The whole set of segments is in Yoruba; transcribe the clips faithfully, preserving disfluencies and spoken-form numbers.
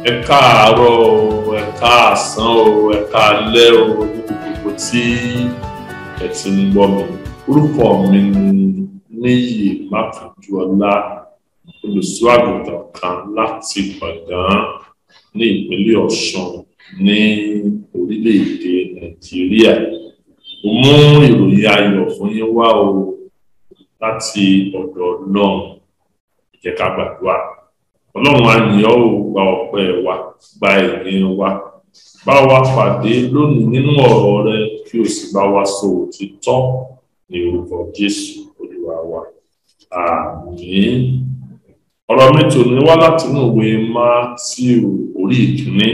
ẹ káàárọ̀ o, ẹ káàsán o, ẹ káalẹ́ o, ní gbogbo tí ẹ ti ń gbọ́ mi. Orúkọ mi ni Níyì Mákindúọlá, olùṣọ́ àgùntàn kan láti Ìbàdàn ní ìpínlẹ̀ Ọ̀ṣun ní orílẹ̀-èdè Nàìjíríà. Mo mú ìròyìn ayọ̀ fún yín wá o láti ọ̀dọ̀ Ọlọ́run. Jẹ́ ká gbàdúrà. Ọlọ́run á yìn ọ́ o, gba ọpẹ́ wa, gba ìyìn wa. Bá wa pàdé lónìí nínú ọ̀rọ̀ rẹ kí o sì bá wa sọ òtítọ́ ní orúkọ Jésù Olúwa wa. Àmín. Ọ̀rọ̀ mi tòní wá láti inú ìwé Mátíù orí ìkíní.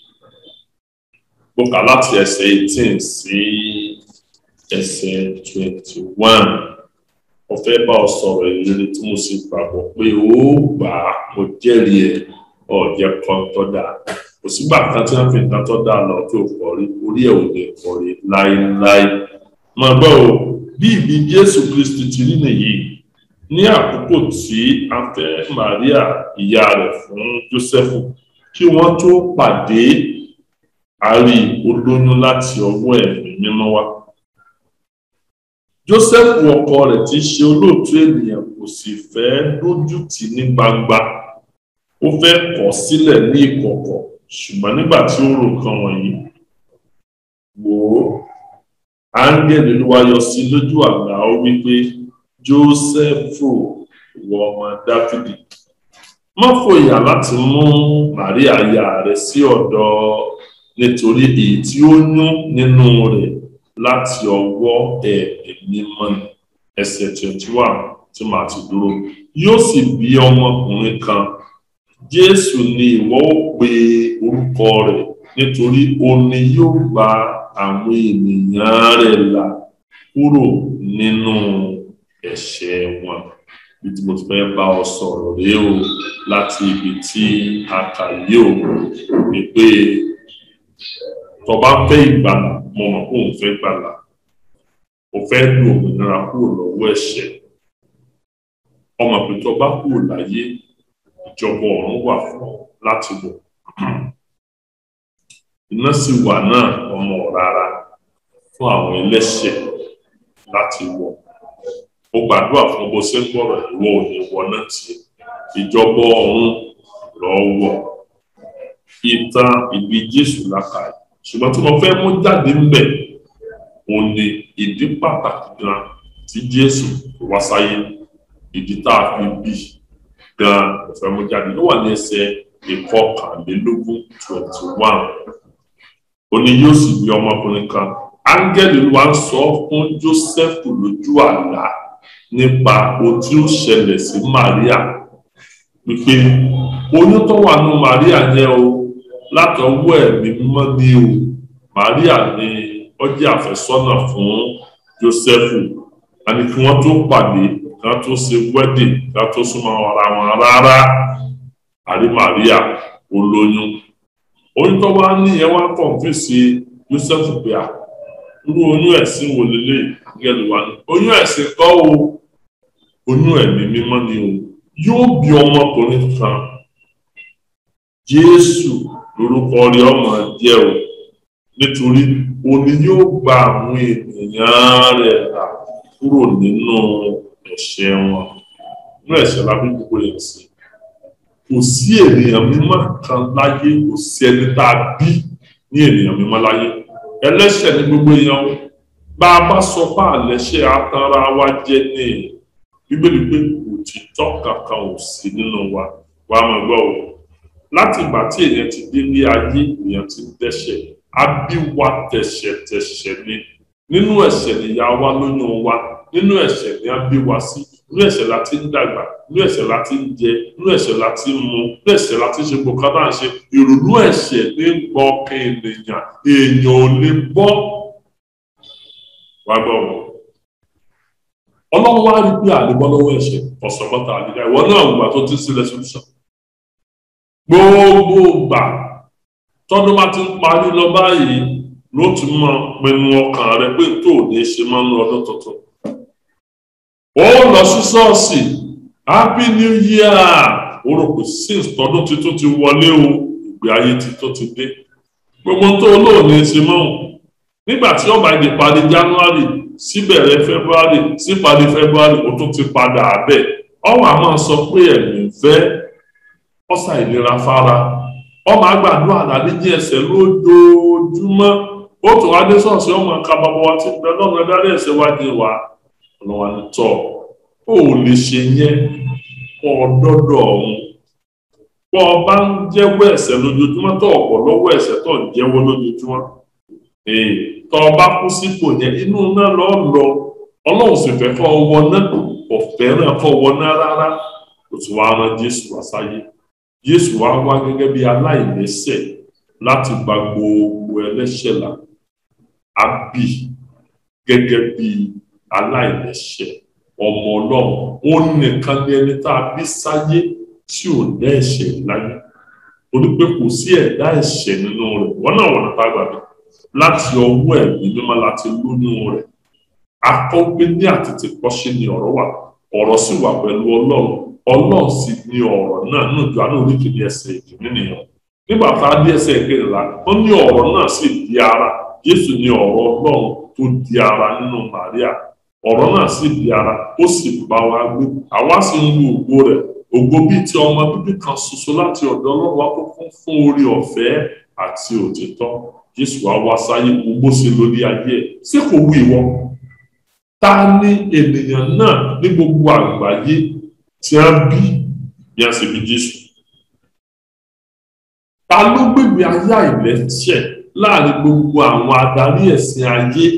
Mo kà láti ẹsẹ̀ eighteen sí ẹsẹ̀ twenty-one. Mo fẹ́ bá ọ sọ̀rọ̀ ìrírí tí mo sì gbàgbọ́ pé ó gbà á, mo jẹ́rìí ẹ̀, ọ̀jẹ̀ kan tó dáa. Kò sígbà kan tí wọ́n fi nǹkan tó dáa lọ tó pọ̀ rí, orí ẹ̀ ò lè pọ̀ rí láéláé. Mo gbọ́ o, bí ìbí Jésù Kristi ti rí nìyí, ní àkókò tí a fẹ́ Màríà ìyá rẹ̀ fún Jósẹ́fù, kí wọ́n tó pàdé, a rí olóyún láti ọwọ́ Ẹ̀mí Mímọ́ wá. Jósẹ́fù ọkọ rẹ̀ tí í ṣe olóòtú ènìyàn kò sì fẹ́ dójú tì ní gbangba. Ó fẹ́ kọ̀ sílẹ̀ ní ìkọ̀kọ̀, ṣùgbọ́n nígbà tí ó rò nǹkan wọ̀nyí, wò ó, áńgẹ́lì Olúwa yọ sí lójú àlá, ó wí pé, Jósẹ́fù, ìwọ ọmọ Dáfídì, má fòyà láti mú Màríà aya rẹ̀ sí ọ̀dọ̀, nítorí èyí tí ó yún nínú rẹ̀ láti ọwọ́ Ẹ̀mí Mímọ́ ni. Ẹsẹ̀ twenty-one tí màá ti dúró. Yóò sì bí ọmọkùnrin kan, Jésù ni ìwọ ó pe orúkọ rẹ̀, nítorí òun ni yóò gba àwọn ènìyàn rẹ̀ là kúrò nínú ẹ̀ṣẹ̀ wọn. Bí tí mo ti fẹ́ bá ọ sọ̀rọ̀ rèé o, láti ibi tí a kà yìí o, ni pé tó bá fẹ́ ìgbàlà, mo mọ̀ pé òun fẹ́ gbàlà. Ó fẹ́ lu òmìnira kúrò lọ́wọ́ ẹ̀ṣẹ̀. Ọmọ pé tó bá kúrò láyé, ìjọba ọ̀run wà fún ọ láti wọ̀. Iná sì wà náà ọmọ rárá fún àwọn ẹlẹ́ṣẹ̀ láti wọ̀. Ó gbàdúrà fún bó ṣe ń gbọ́rọ̀ ìwọ ò ní wọ náà tí ìjọba ọ̀run lọ wọ̀. Ìtàn ìbí Jésù lákàá. Ṣùgbọ́n tí mo fẹ́ mú jáde ńbẹ̀, òun ni ìdí pàtàkì gan tí Jésù wá sáyé, ìdí tá a fi bí gan mo fẹ́ mú jáde. Ló wà ní ẹsẹ̀ ìkọkànlélógún twenty-one. Ó ní yóò sì bí ọmọkùnrin kan. Áńgẹ́lì Olúwa ń sọ fún Jósẹ́fù lójú àlá nípa ohun tí ó ṣẹlẹ̀ sí Màríà, wípé oyún tó wà nínú Màríà yẹn o, láti ọwọ́ Ẹ̀mí Mímọ́ ni o. Màríà ni ó jẹ́ àfẹ́sọ́nà fún Jósẹ́fù. A ní kí wọ́n tó pàdé, kí wọ́n tó ṣe wedding, kí wọ́n tó súnmọ́ ara wọn rárá, àrí Màríà olóyún. Oyún tó wá ní ẹ wá kọ̀ǹfíìsì Jósẹ́fù pé à, irú oyún ẹ̀sìn wo lélẹ̀ gẹ́lù wa ní. Oyún ẹ̀sìn kọ́ o, oyún Ẹ̀mí Mímọ́ ni o. Yóò bí ọmọkùnrin kan, Jésù lórúkọ rẹ̀ ọmọ jẹ́ o, nítorí òní yóò gba àwọn ènìyàn rẹ̀ là kúrò nínú ẹ̀ṣẹ̀ wọn. Nínú ẹ̀ṣẹ̀ lábí gbogbo yẹn sí. Kò sí ènìyàn mímọ́ kan láyé, kò sí ẹni tá a bí ní ènìyàn mímọ́ láyé. Ẹlẹ́ṣẹ̀ ní gbogbo èèyàn. Bá a bá sọ pé àlẹ́ṣẹ̀ atanra wa jẹ́ ní Bíbélì pé òtítọ́ kankan ò sí nínú wa. Wàá máa gbọ́ o. Láti ìgbà tí èèyàn ti dé ní ayé, èèyàn ti dẹ́ṣẹ̀. A bí wa tẹ̀ṣẹ̀tẹ̀ṣẹ̀ ni. Nínú ẹ̀ṣẹ̀ ni ìyá wa lóyún wa. Nínú ẹ̀ṣẹ̀ ni a bí wa sí. Nínú ẹ̀ṣẹ̀ la ti ń dàgbà. Nínú ẹ̀ṣẹ̀ la ti ń jẹ. Nínú ẹ̀ṣẹ̀ la ti ń mu. Nínú ẹ̀ṣẹ̀ la ti ń ṣe gbogbo kan náà ṣe. Ìrònú ẹ̀ṣẹ̀ ní gbọ́kàn ènìyàn. Èèyàn ò lè bọ́. Wàá gbọ́ wọn. Ọlọ́run wá rí pé àlebọ́ lọ́wọ́ ẹ̀ṣẹ̀ ọ̀sọ̀gbọ́ta àdìgá. Ìwọ náà gbà tó ti sílẹ̀ solution. Gbogbo gbà tọ́dún bá ti ń parí lọ báyìí ló ti mọ pinnu ọkàn rẹ pé tó ò ní ṣe máa ń lọ ọdún tuntun. Ó lọ sí ṣọ́ọ̀ṣì, Happy New Year, ó rò pé since tọdún tuntun ti wọlé o, ìgbé ayé ti tó ti dé gbogbo tó olóòní ṣe mọ́ nígbà tí ọba ìdè parí January síbẹ̀rẹ̀ February síparí February ó tún ti padà abẹ́ ọwọ́ àmọ́ sọ pé ẹ̀mí fẹ́ ọ̀sà ìlera fara ọmọ àgbàdo àdàdíjì ẹsẹ̀ lójoojúmọ́ ó tún wá dé ṣọ́ọ̀ṣì ọmọ nǹka bàbá wa ti bẹ lọ́nà ẹ̀dárí ẹ̀sẹ̀ wájú wa ọlọ́wà ní tọ́ ó lè ṣe yẹn kọ́ ọdọ́dọ̀ ọ̀hún bọ́ ọ bá ń jẹ́wọ́ ẹ̀ṣẹ̀ lójoojúmọ́ tó ọ̀pọ̀ lọ́wọ́ ẹ̀ṣẹ̀ tó ń jẹ́wọ́ lójoojúmọ́ tọ́ ọ bá kú sípò yẹn inú náà lọ́ lọ ọlọ́run sì fẹ́ kọ́ ọwọ́ náà kò fẹ́ràn kọ́ ọwọ́ náà rárá kò tún wá rán Jésù wá sáyé Jésù wá wá gẹ́gẹ́ bí aláìlẹ́ṣẹ̀ láti gba gbogbo ẹlẹ́ṣẹ̀ là á bì gẹ́gẹ́ bí aláìlẹ́ṣẹ̀ ọmọ ọlọ́run ó nìkan ní ẹni tá a bí sáyé tí ò dá ẹ̀ṣẹ̀ láyé torí pé kò sí ẹ̀dá ẹ̀ṣẹ̀ nínú rẹ̀ wọ́n náà wọ̀n nípa gbàgbé láti ọwọ́ ẹ̀mí mímọ́ láti lóyún rẹ̀ akọ́gbé ní àtètè kọ́ṣe ni ọ̀rọ̀ wà ọ̀rọ̀ sì wà pẹ̀lú ọlọ́run ọlọ́run sì ní ọ̀rọ̀ náà nínú ìjọ àná oríkèé ẹsẹ̀ ìkíní nìyẹn nígbà tá a dé ẹsẹ̀ ìkẹrìnlá wọ́n ní ọ̀rọ̀ náà sì di ara Jésù ní ọ̀rọ̀ ọlọ́run tó di ara nínú Màríà ọ̀rọ̀ náà sì di ara ó sì bá wa gbé àwa sì ń lu ògo rẹ̀ ògo bíi ti ọmọ bíbí kan ṣoṣo láti ọ̀dọ̀ ọlọ́run wa tó kún fún oore ọ̀fẹ́ àti òtítọ́ Jésù wa wá sáyé gbogbo sí lórí ayé ẹ̀ ṣé kò wú ìwọ ta ni ènìyàn náà ní gbogbo àgbáyé tí a bí bí a sì bí Jésù ta ló gbègbè ayé àìlẹ́ṣẹ̀ láàrin gbogbo àwọn adarí ẹ̀sìn ayé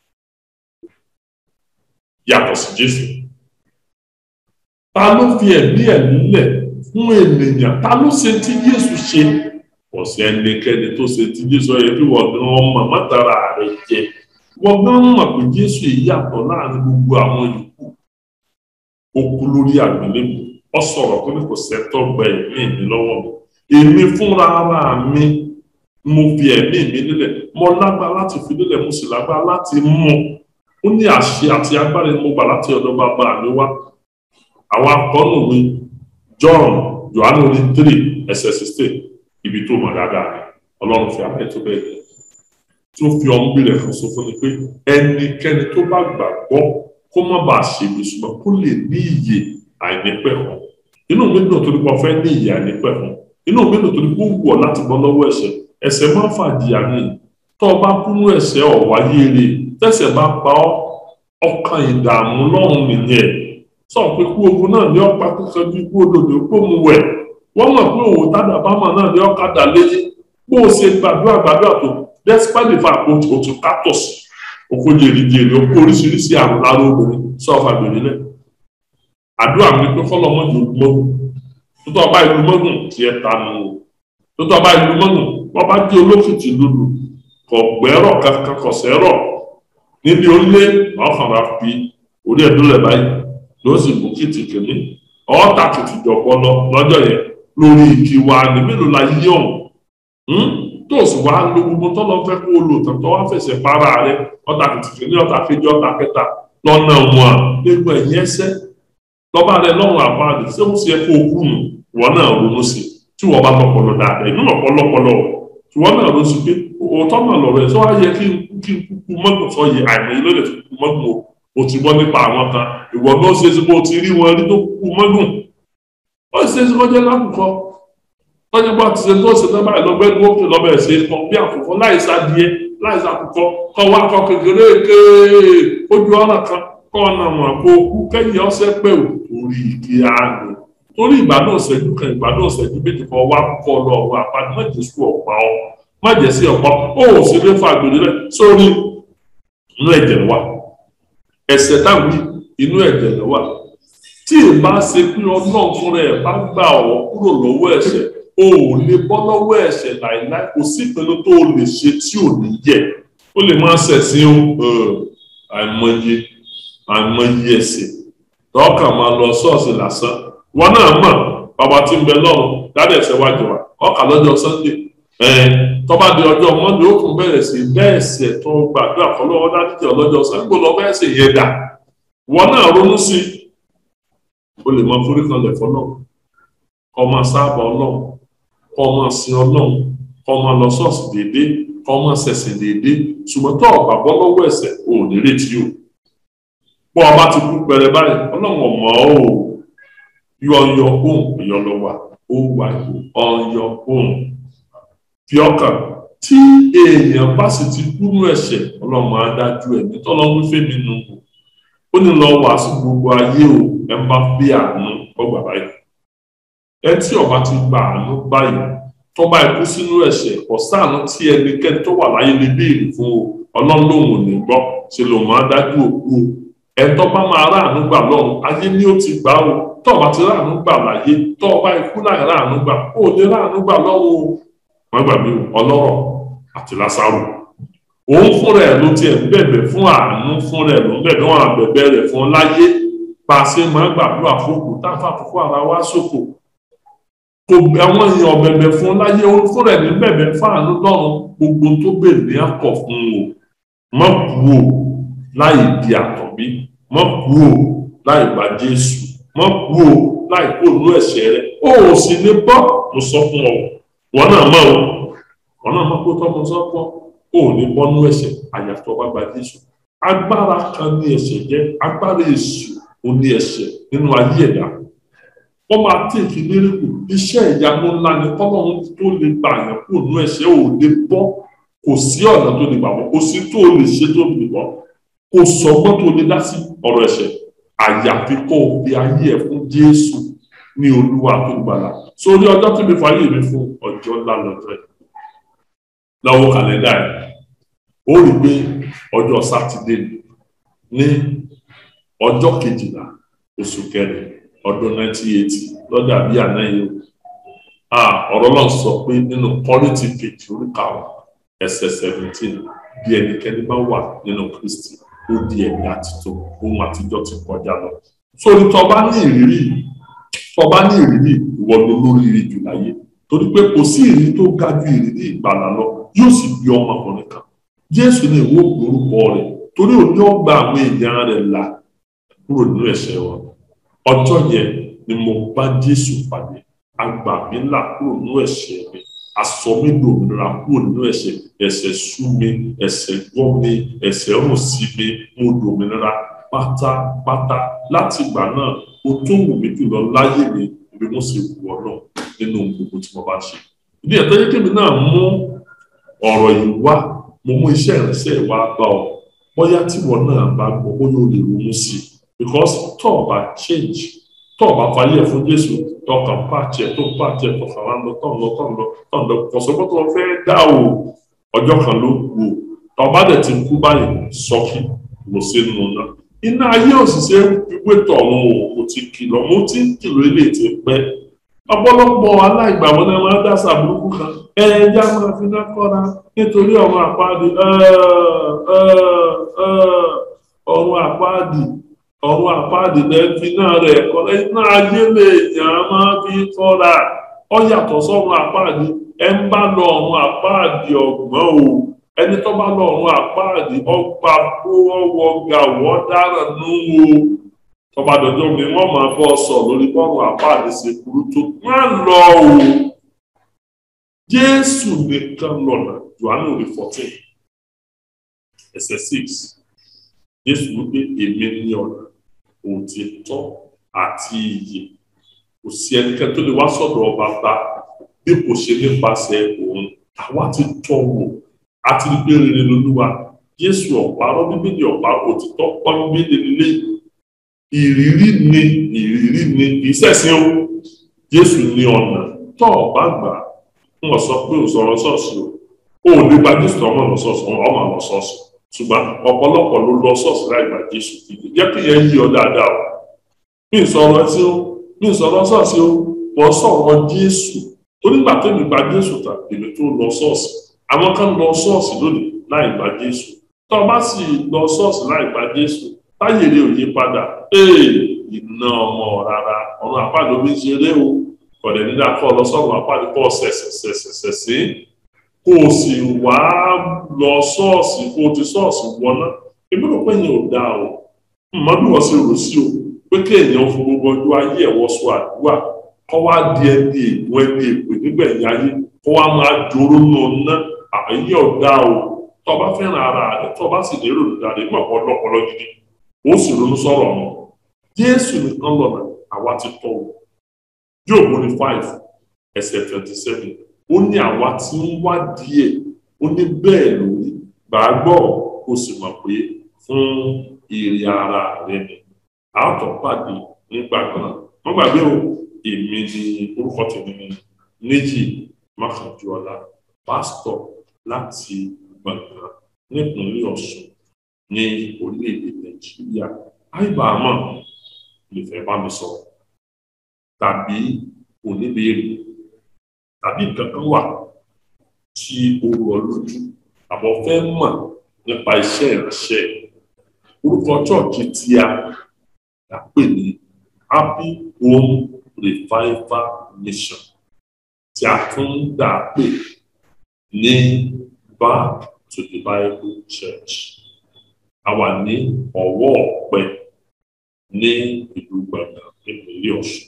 yàtọ̀ sí Jésù ta ló fi ẹ̀mí ẹ̀ nílẹ̀ fún ènìyàn ta ló ṣe tí Jésù ṣe kò sí ẹnikẹ́ni tó ṣe tí Jésù yẹ kí wọ́n gan ọmọ mọ́tara rẹ̀ jẹ wọ́n gan mọ̀ pé Jésù yìí yàtọ̀ láàrin gbogbo àwọn yòókù ó kú lórí àgbélébùú ó sọ̀rọ̀ tó ní kò sẹ́tọ́ gba ẹ̀mí mi lọ́wọ́ mi èmi fúnra ara mi mo fi ẹ̀mí mi nílẹ̀ mo lágbára láti fi nílẹ̀ mo sì lágbára láti mú ó ní àṣẹ àti agbára mo gbà láti ọ̀dọ̀ bàbá mi wá àwọn akọ́nù mi John Johannu orí three ẹsẹ̀ sixteen ibi tó mọ̀ dáadáa ni ọlọ́run fi àbẹ́ tó bẹ́ẹ̀ gẹ́ tó fi ọmọ bí rẹ̀ kan sọ fún mi pé ẹnikẹ́ni tó bá gbàgbọ́ kó má bàa ṣe ibi ṣùgbọ́n kó lè ní ìyè àìnípẹ̀kun inú mi dùn torí pé ọ fẹ́ ní ìyè àìnípẹ̀kun inú mi dùn torí pé ó wù ọ́ láti bọ́ lọ́wọ́ ẹ̀ṣẹ̀ ẹ̀ṣẹ̀ máa ń fàjìyà ní tó o bá kúnú ẹ̀ṣẹ̀ ọ̀wáyé rè tẹ̀ṣẹ̀ bá pa ọ́ ọkàn ìdààmú lọ́rùn nìyẹn sọ pé kú ogun náà ní ọ̀pá kíkan bí kú òdòdó kó mu wẹ̀ wọ́n mọ̀ pé òwò tádà bámọ̀ náà ní ọ̀kadà léyé bó o ṣe gbàdúrà gbàdúrà tó despite the fact pé o tún kátọ̀s oko jèrìjèrì oko oríṣiríṣi àrùn lára obìnrin sọ́ọ̀fà gbèrè náà àdúrà mi pé fọlọ́mọ́jì olùmọ́gùn tó tọ́ ọba ìlú mọ́gùn tí ẹ ta nù tó tọ́ ọba ìlú mọ́gùn wọ́n bá dé olókìtì lulu kọ̀ gbẹ́rọ̀ kankan kọ̀ sẹ́rọ̀ níbi ó lé wọ́n fara fi orí ẹ̀dùn rẹ̀ báyìí ló sì mú kìtì kìíní ọ̀ọ́ta kìtì jọ̀pọ̀ lọ lọ́jọ́ yẹn lórí ìkí wa ní mélòó la yí ọ̀hún tó sì wá lo gbogbo tó lọ fẹ́ kó o lò tán tó wá fẹsẹ̀ para rẹ̀ ọ̀ta kìtì kìíní ọ̀ta kejì ọ̀ta kẹta lọ́nà wọn nígbà ẹ̀yìn ẹsẹ̀ lọ́ba rẹ̀ lọ́rùn àpáàdé ṣé ó ṣe kó o kú nù wọ́n náà ronú sí tí wọ́n bá lọ́pọ̀lọ́ dáadáa inú ọ̀pọ̀lọpọ̀lọ tí wọ́n náà ronú sí pé òótọ́ mà lọ̀rọ̀ ẹ̀ sọ wá yẹ kí n kúkú mọ́gùn sọ yẹ àìmọ̀ ilé rẹ̀ kúkú mọ́gùn o o ti gbọ́ nípa àwọn kan ìwọ náà ṣe é ṣe bó ti rí wọn rí tó kúkú mọ́gùn ó ṣe é ṣe kọjá lákòókò lọ́jọ́ bá ti ṣe tó ṣe tán báyìí lọ́gbẹ́ ní òkè lọ́bẹ̀ ṣe kọ bí àkókò láìsá díẹ̀ láìsá àkókò kọ wá kọ kékeré ké ojú ọ̀nà kan kọ́ ọ̀nà wọn kó kú kẹ́yìn ọ̀sẹ̀ pẹ̀ ò torí ìdí ààrùn torí ìgbádùn ọ̀sẹ̀jú kan ìgbádùn ọ̀sẹ̀jú méjì kan wá kọ́ lọ wọ àpáti má jẹ́ sí ọ̀pá ọ má jẹ́ sí ọ̀pá ó sì lè fa àgbèrè rẹ̀ sórí inú ẹ̀jẹ̀ wa ẹ̀ṣẹ̀ táwọn inú ẹ̀jẹ̀ ló wà tí ì bá ṣe pé ọlọ́run fúnra ẹ̀ bá gbà ọ́ kúrò lọ́wọ́ ẹ̀ṣẹ̀ o ò lè bọ́ lọ́wọ́ ẹ̀ṣẹ̀ láìláì kò sí ìpinnu tó o lè ṣe tí ò ní yẹ ó lè máa ṣẹ̀sìn àìmọye àìmọye ẹ̀ṣẹ̀ tọ́ka máa lọ ṣọ́ọ̀ṣì lásán wọn náà mọ̀ bàbá tí ń bẹ lọ́run dáadé ẹ̀ṣẹ̀ wájú wa ọkà lọ́jọ́ Sunday tó bá di ọjọ́ Monday ó tún bẹ̀rẹ̀ sí bẹ́ẹ̀ṣẹ̀ tó gbàdúrà fọlọ́wọ́ dáadé ọlọ́jọ́ Sunday gbọ́dọ̀ lọ bẹ́ẹ̀ṣẹ̀ yẹn dà wọn náà ronú sí o lè mọ forí kan lẹ̀ fọlọ́ ọmọ sábà ọlọ́run kọ́ ọmọ sin ọlọ́run kọ́ ọmọ lọ ṣọ́ọ̀ṣì déédéé kọ́ ọmọ ṣẹ̀sìn déédéé ṣùgbọ́n tó ọ̀gbà bọ́ lọ́wọ́ ẹ̀ṣẹ̀ ò ní retí o bọ́ ọba ti kú pẹrẹ báyìí ọlọ́run ọmọ o yọ ọyọ ohun ìyọ lọ wà ó wà ọyọ ohun fi ọkàn tí èèyàn bá sì ti kú nú ẹ̀ṣẹ̀ ọlọ́run á dájú ẹ̀ nítọ́lọ́run fẹ́mi nù ó ní lọ wàásù gbogbo ayé o ẹ bá fi àánú ọgbà báyìí ẹ tí ọba ti gba àánú báyìí tó bá ikú sínú ẹ̀ṣẹ̀ ọ̀sán tí ẹnikẹ́ni tó wà láyé lè béèrè fún o ọlọ́run lòun ò ní gbọ́ ṣe lòun máa dájú òkú o ẹ tó bá máa ráàánú gbà lọ́run ayé ni ó ti gbà o tó bá ti ráàánú gbà láyé tó bá ikú láì ráàánú gbà ó lè ráàánú gbà lọ́run o wọ́n gbàgbé ọlọ́rọ̀ àti Lásárù òun fúnra ẹ̀ ló tiẹ̀ ń bẹ̀bẹ̀ fún àánú fúnra ẹ̀ ló ń bẹ̀bẹ̀ wọn àbẹ̀bẹ̀ rẹ̀ fún láyé bá a ṣe máa ń gbàdúrà fókù táfà fúnfú ara wa ṣòfò kò àwọn èèyàn bẹ̀bẹ̀ fún láyé òun fúnra ẹ̀ ní bẹ̀bẹ̀ fún àánú lọ́run gbogbo tó bèrè ní akọ̀ fún o mọ́ kú o láì di àtọ̀bí mọ́ kú o láì gba Jésù mọ́ kú o láì kó inú ẹ̀ṣẹ̀ rẹ̀ ó sì ní bọ́ mo sọ fún ọ wọn náà mọ̀ o wọn náà mọ̀ kó tọ́ mo sọ fún ọ ó ní bọ́nú ẹ̀ṣẹ̀ àyàtọ̀ bá gba Jésù agbára kan ní ẹ̀ṣẹ̀ jẹ́ agbára èṣù ó ní ẹ̀ṣẹ̀ nínú ayé ẹ̀dá wọ́n máa tèkì lérìkù iṣẹ́ ìyanu ńlá ni kọ́lọ́run tó lè gbà yàn kó nú ẹ̀ṣẹ̀ ò lè bọ́ kò sí ọ̀nà tó lè gbà bọ́ kò sí tó lè ṣe tó lè bọ́ kò sọgbọ́n tó lè dá sí ọ̀rọ̀ ẹ̀ṣẹ̀ àyàfi kó o fi ayé ẹ̀ fún Jésù ní Olúwa tó gbàlà sórí ọjọ́ tó lè fàyè mi fún ọjọ́ ńlá lọ́jọ́ ẹ̀ lọ́wọ́ kàlẹ́ndà ẹ̀ ó rí pé ọjọ́ sátidé ní ọjọ́ kejìlá oṣù kẹrin ọdún nineteen eighty lọ́dà bí àná yìí ọ̀rọ̀ náà sọ pé nínú Kọ́ríńtì kejì orí karùn-ún ẹsẹ̀ seventeen bí ẹnikẹ́ni bá wà nínú Kristi ó di ẹ̀mí àtijọ́ ohun àtijọ́ ti kọjá lọ sórí tó bá ní ìrírí tó bá ní ìrírí ìwọ ló lóríire jù láyé torí pé kò sí ìrírí tó ga ju ìrírí ìgbàlà lọ yóò sì bí ọmọkùnrin kan Jésù ní ìwọ orúkọ rẹ̀ torí òní ọgbà àwọn èèyàn rẹ̀ là kúrò nínú ẹ̀ṣẹ̀ wọn ọjọ́ yẹn ni mo bá Jésù pàdé agbà mi là kúrò nínú ẹ̀ṣẹ̀ mi aṣọ mi dòmìnira kúrò nínú ẹ̀ṣẹ̀ ẹ̀ṣẹ̀ sú mi ẹ̀ṣẹ̀ gbọ́ mi ẹ̀ṣẹ̀ rùn sí mi mo dòmìnira pátápátá láti ìgbà náà o tó wù mí jùlọ láyé mi ibi mo sì wù ọ náà nínú gbogbo tí mo bá ṣe ìdí ẹ̀tọ́ yẹ kémi náà mú ọ̀rọ̀ yìí wá mo mú iṣẹ́ ìrìnsẹ̀ wá bá ọ bóyá tí wọn náà bá gbọ́ bóyá o lè ronú sí i because tó o bá change tó o bá fàyè ẹ̀ fún Jésù tó o kàn pàṣẹ tó o pàṣẹ tó o kàn wá lọ tó o lọ tó o lọ tó o lọ kọ̀sọ́gbọ́n tó o fẹ́ dá o ọjọ́ kan ló kù o tó o bá dẹ̀ ti kú báyìí sọ́kì lọ sí inú náà iná ayé òṣìṣẹ́ wípé tọ̀run o kò ti kìlọ̀ mo ti ń kìlọ̀ ilé ti pẹ́ ọ̀pọ̀lọpọ̀ aláìgbàgbọ́ náà máa ń dásà burúkú kan ẹ̀ẹ́dá máa fi ná kọ́ra nítorí ọ̀run àpáàdì ọ̀run àpáàdì ọ̀run àpáàdì lẹ́ẹ̀fì náà rẹ̀ kọ́ra iná ayé lè yàn án máa fi kọ́ra ó yàtọ̀ sọ́run àpáàdì ẹ̀ ń bá lọ ọ̀run àpáàdì ọ̀gbọ́n o ẹni tó bá lọ ọ̀run àpáàdì ọgbà kó ọwọ́ gàwọ́ dára nù o tọba dọjọ́ mi wọ́n máa bọ́ sọ lórí bọ́ọ̀rù àpáàdé ṣe burú tó má lọ o Jésù nìkan lọ́nà Jòhánù orí fourteen ẹsẹ̀ six Jésù wípé èmi ní ọ̀nà òtítọ́ àti ìyè kò sí ẹnikẹ́ni tó lè wá sọ́dọ̀ Baba bí kò ṣe nípasẹ̀ òun àwa ti tọ́ wò àti rí pé rere lolúwa Jésù ọ̀pá-arọ́ bíbélì ọ̀pá òtítọ́ pọ́nbélé nílé ìrírí ni ìrírí ni ìṣẹ̀sìn o Jésù ní ọ̀nà tó o bá gbà ń sọ pé o sọ̀rọ̀ ṣọ́ọ̀ṣì o ò lè gba Jésù ọmọ lọ ṣọ́ọ̀ṣì ọmọ lọ ṣọ́ọ̀ṣì ṣùgbọ́n ọ̀pọ̀lọpọ̀ ló lọ ṣọ́ọ̀ṣì láì gba Jésù kìí jẹ́ kí yẹn yí ọ dáadáa o mi ì sọ̀rọ̀ tí o mi ì sọ̀rọ̀ ṣọ́ọ̀ṣì o wọ́n sọ̀rọ̀ Jésù onígbà tó mi gba Jésù tà èmi tó lọ ṣọ́ọ̀ṣì àwọn kan lọ ṣọ́ọ̀ṣì lónìí láì gba Jésù tó o bá sì lọ ṣọ́ọ̀ṣì láì gba Jésù táyé rẹ ò yí padà ee iná ọmọ rárá ọ̀run àpáàdé omi ṣeré o kọ̀dẹ̀ nígbà kọ́ ọ lọ sọ́run àpáàdé kọ́ ṣẹ̀ṣẹ̀ṣẹ̀ṣẹ̀ sí kó o sì wá lọ ṣọ́ọ̀ṣì kó o ti ṣọ́ọ̀ṣì wọná èmi rò pé yẹn ò dáa o mọ́bí wọ́n ṣe rò sí o pé kéèyàn fún gbogbo ọjọ́ ayé ẹ̀wọ́ sọ àdúrà kọ́ wá di ẹni ègbó ẹni ègbè nígbẹ̀yìn ayé kọ́ wá máa jòrò nù ná àyè ọ̀dà o tó bá fẹ́ràn ara rẹ̀ tó bá sì lérò dáadáa nígbà kan lọ́pọ̀lọ́ gidi ó sì ronú sọ̀rọ̀ ọ̀hún Jésù nìkan lọ́nà àwa ti tọ́ o Jóòbù ní five ẹsẹ̀ twenty seven ó ní àwa tí ń wá díẹ̀ ó ní bẹ́ẹ̀ lórí gbàgbọ́ kó sì mọ̀ pé fún èrè ara rẹ̀ ni àátọ̀ pàdé nígbà kan wọ́n gbàgbé o èmi ni orúkọ tèmi ní Níjì Mákànjúọlá pásítọ̀ láti Gbọ̀ngàn nípínlẹ̀ Ọ̀ṣun ní orílẹ̀-èdè Nàìjíríà àìbàámọ̀ lè fẹ́ bá mi sọ̀rọ̀ tàbí oníbèrè tàbí nǹkan kan wà tí ó rọ lójú àbọ̀ fẹ́ mọ̀ nípa iṣẹ́ ìránṣẹ́ orúkọ chọ́ọ̀chì tí a là pè ní Happy Home Revival Mission tí a tún dà pè ní Back to the Bible Church a wà ní Ọ̀wọ́ Ọ̀pẹ ní ìlú Gbọ̀ngàn nípínlẹ̀ Ọ̀ṣun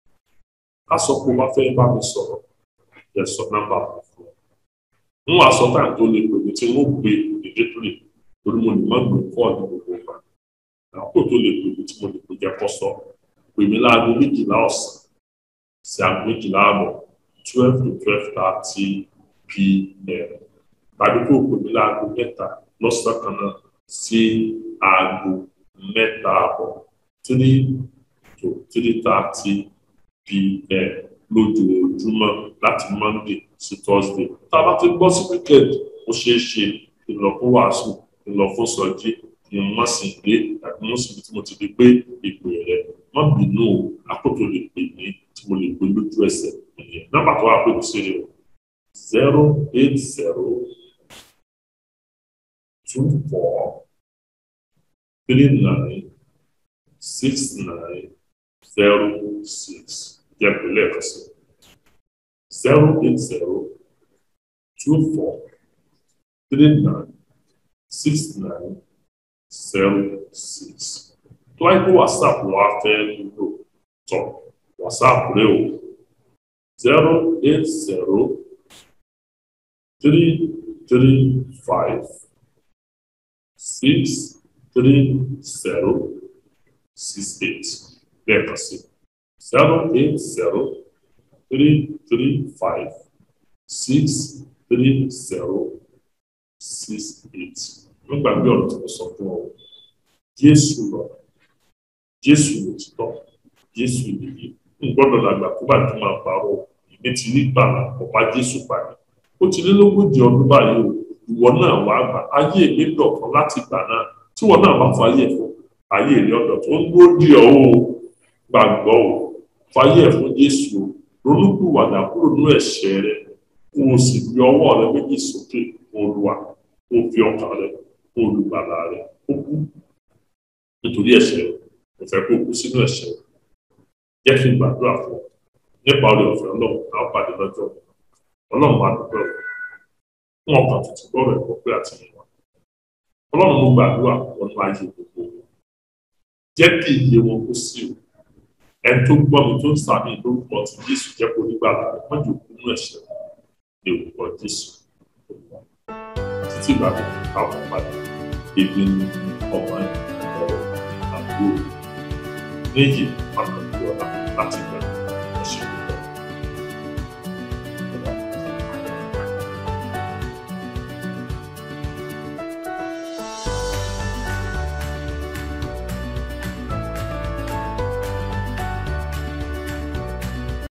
a sọ pé wọ́n fẹ́ bá mi sọ̀rọ̀ ẹ sọ nọ́mbà mi fún un wọ́n á sọ táà tó lè pè mí tí wọ́n gbé ìdíjẹ́tìrì torí mo lè má gbé kọ́ọ̀lù gbogbo ìgbà àpò tó lè pè mí tí mo lè pè jẹ́ kọ́ sọ pè mí láago méjìlá ọ̀sán sí aago méjìlá àbọ̀ twelve to twelve thirty p.m. tàbí kó pè mí láago mẹ́ta lọ́sàn-án kan náà sí aago mẹ́ta àbọ̀ three to three thirty p.m. lójoojúmọ́ láti Monday sí Thursday tá a bá ti gbọ́ sí weekend ó ṣeé ṣe ìlọ fún wàásù ìlọ fún sọjí ìmọ̀ sí ilé àti mọ́sí tí mo ti di pé ìpè rẹ̀ má bínú o àkótó lè pè mí tí mo lè gbé lójú ẹsẹ̀ ìyẹn nọ́mbà tó wà pé kò sí rẹ̀ zero eight zero two four three nine six nine zero six jẹ́ ìpínlẹ̀ kan sí zero eight zero two four three nine six nine zero six tó wáyé kó WhatsApp wá fẹ́ lò tọ̀ WhatsApp rẹ̀ o zero eight zero three three five six three zero six eight bẹ́ẹ̀ kan sí zero eight zero three three five six three zero six eight nígbà bí ọ̀rọ̀ tí mo sọ fún ọ Jésù lọ Jésù ló ti tọ́ Jésù nìyí ń gbọ́dọ̀ làgbà tó bá tún máa parọ́ ìgbé ti rí gbàlà ọ̀pá Jésù pàdé ó ti lé lógójì ọdún báyìí o ìwọ náà wàá gbà ayé mi dọ̀kan láti gbà náà tí ìwọ náà bá fàyè fún ayé rí ọ̀dọ̀ tó ń dúró dì ọ́ o gbàgbọ́ o fàyè fún Jésù ronúpìwàdà kúrò nínú ẹ̀ṣẹ̀ rẹ kó o sì fi ọwọ́ rẹ méjì sókè Olúwa kó o fi ọkàn rẹ kó olùgbàlà rẹ ó kú nítorí ẹ̀ṣẹ̀ rẹ kò fẹ́ kó o kú sínú ẹ̀ṣẹ̀ rẹ jẹ́ kí n gbàdúrà fún ọ nípa oore ọ̀fẹ́ Ọlọ́run á pàdé lọ́jọ́ Ọlọ́run máa dúpẹ́ o fún ọkàn tuntun gbọ́rọ̀ ẹ̀kọ́ pé àti ìwà Ọlọ́run ló gbàdúrà ọdún ayé gbogbo jẹ́ kí iye wọn kó sí o ẹni tó gbọ́ mi tó ń sàmì lórúkọ tí Jésù jẹ́ kó nígbàlà rẹ̀ má jò kú nínú ẹ̀ṣẹ̀ ní orúkọ Jésù títí ìgbà tó káwọn padà ebi ní ọmọ ẹ̀rọ àbúrò Níjì Mákànjúọlá láti bẹ̀rẹ̀.